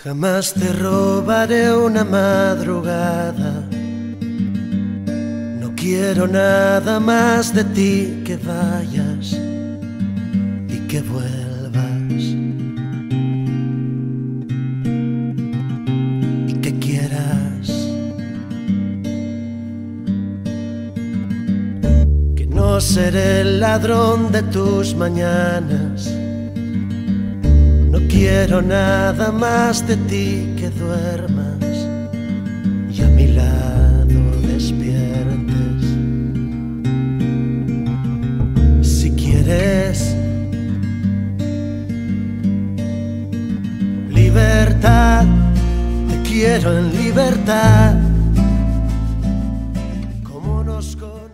Jamás te robaré una madrugada. No quiero nada más de ti, que vayas y que vuelvas y que quieras. Que no seré el ladrón de tus mañanas. No quiero nada más de ti, que duermas y a mi lado despiertes. Si quieres libertad, te quiero en libertad, como nos